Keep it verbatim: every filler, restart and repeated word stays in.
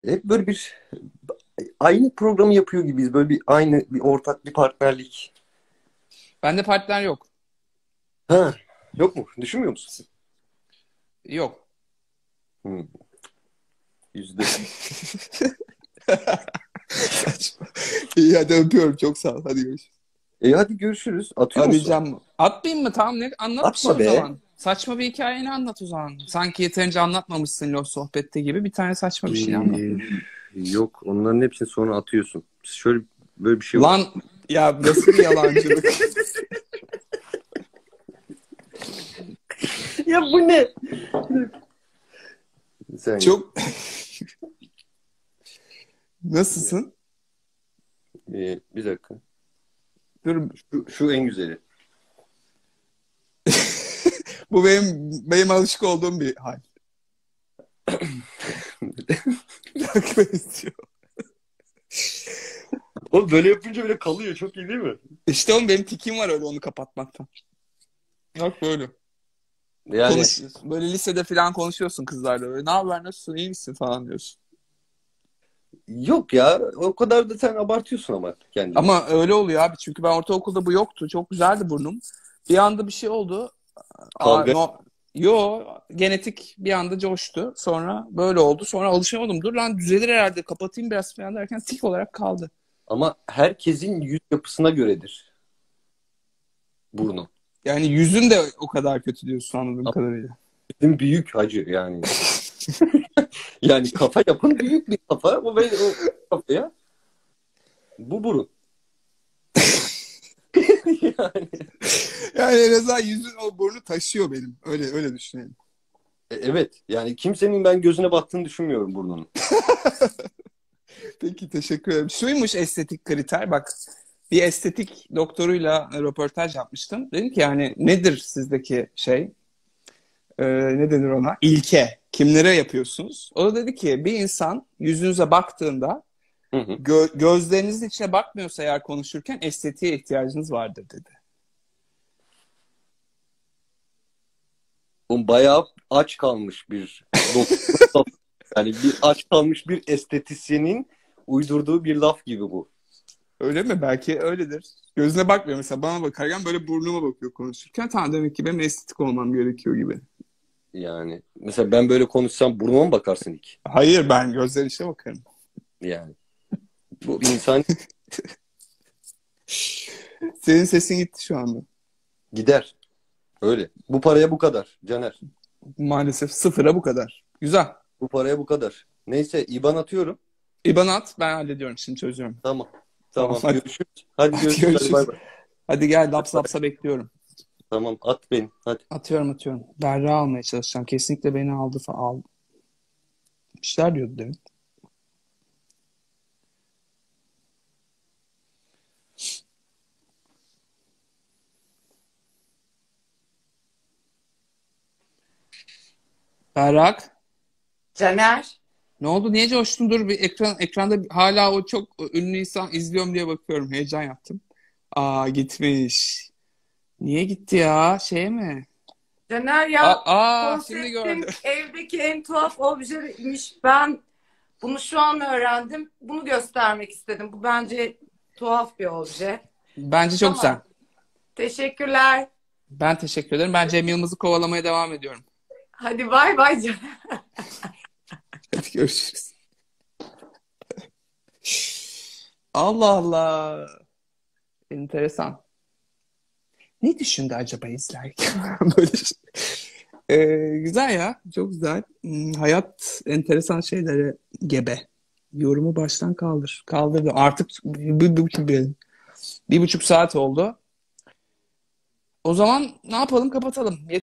Hep böyle bir aynı programı yapıyor gibiyiz. Böyle bir aynı bir ortak bir partnerlik. Bende partner yok. Ha, yok mu? Düşünmüyor musun? Yok. Hmm, yüzde. Saçma. İyi hadi öpüyorum. Çok sağ ol. Hadi görüşürüz. E hadi görüşürüz. Atıyor musun? Arayacağım mı? Atmayayım mı? Tamam ne? Anlat bir şey Atma o be. zaman. Saçma bir hikayeni anlat o zaman. Sanki yeterince anlatmamışsın o sohbette gibi. Bir tane saçma bir şey anlat. Ee, yok, onların hepsini sonra atıyorsun. Şöyle böyle bir şey var. Lan ya nasıl bir yalancılık. Ya bu ne? Sen Çok nasılsın? Ee, bir dakika. Dur. Şu, şu en güzeli. Bu benim benim alışık olduğum bir hal. Bırakmak istiyor. O böyle yapınca bile kalıyor. Çok iyi değil mi? İşte oğlum benim tikim var öyle onu kapatmaktan. Bak böyle. Yani Konuşuyorsun. Böyle lisede falan konuşuyorsun kızlarla böyle. Ne haber nasılsın iyi misin falan diyorsun. yok ya. O kadar da sen abartıyorsun ama kendini. Ama öyle oluyor abi. Çünkü ben ortaokulda bu yoktu. Çok güzeldi burnum. Bir anda bir şey oldu. Aa, Kavga. no, yo genetik bir anda coştu. Sonra böyle oldu. Sonra alışamadım. Dur lan düzelir herhalde. Kapatayım biraz falan derken tik olarak kaldı. Ama herkesin yüz yapısına göredir burnu. Yani yüzün de o kadar kötü diyorsun anladığım Ama kadarıyla. bizim büyük hacı yani. Yani kafa yapın büyük bir kafa. O, böyle- o kafaya bu burun. Yani, Yani en azından yüzün o burnu taşıyor benim. Öyle öyle düşünelim. e, evet. Yani kimsenin ben gözüne baktığını düşünmüyorum burnunun. Peki teşekkür ederim. Şuymuş estetik kriter bak bir estetik doktoruyla röportaj yapmıştım. Dedim ki yani nedir sizdeki şey e, ne denir ona? İlke. Kimlere yapıyorsunuz? O da dedi ki bir insan yüzünüze baktığında Hı hı. gö- gözlerinizin içine bakmıyorsa eğer konuşurken estetiğe ihtiyacınız vardır dedi. O bayağı aç kalmış bir doktor. Yani bir aç kalmış bir estetisyenin uydurduğu bir laf gibi bu. Öyle mi? Belki öyledir. Gözüne bakmıyor mesela bana bakarken böyle burnuma bakıyor konuşurken. Tamam demek ki benim estetik olmam gerekiyor gibi. Yani mesela ben böyle konuşsam burnuma mı bakarsın ilk? Hayır ben gözler içine bakarım. Yani bu insan Senin sesin gitti şu anda. gider. Öyle. Bu paraya bu kadar Caner. Maalesef sıfıra bu kadar. Güzel. Bu paraya bu kadar. Neyse IBAN atıyorum. İban at ben hallediyorum şimdi çözüyorum. Tamam. Tamam Tamam. hadi. Görüşürüz. Hadi Hadi görüşürüz. Hadi görüşürüz. bay bay. Hadi gel Hadi laps bay. lapsa bekliyorum. Tamam. At beni. Hadi. Atıyorum atıyorum. Berra almaya çalışacağım. Kesinlikle beni aldı falan. Al. Bir şeyler diyordu demin. Berrak. Caner, Ne oldu? Niye coştun? Dur bir ekran ekranda hala o çok ünlü insan izliyorum diye bakıyorum. Heyecan yaptım. Aa gitmiş. Niye gitti ya? Şeye mi? Caner Aa, ya aa şimdi gördüm. konseptin evdeki en tuhaf objeymiş. Ben bunu şu an öğrendim. Bunu göstermek istedim. Bu bence tuhaf bir obje. Bence çok güzel. Tamam. Teşekkürler. Ben teşekkür ederim. Ben Cem Yılmaz'ı kovalamaya devam ediyorum. Hadi bay bay Caner. Hadi görüşürüz. Allah Allah. Enteresan. Ne düşündü acaba izlerken? Böyle şey. Ee, güzel ya. Çok güzel. Hmm, hayat enteresan şeylere gebe. Yorumu baştan kaldır. Kaldırdı. Artık bir, bir, buçuk, bir, bir buçuk saat oldu. O zaman ne yapalım? Kapatalım.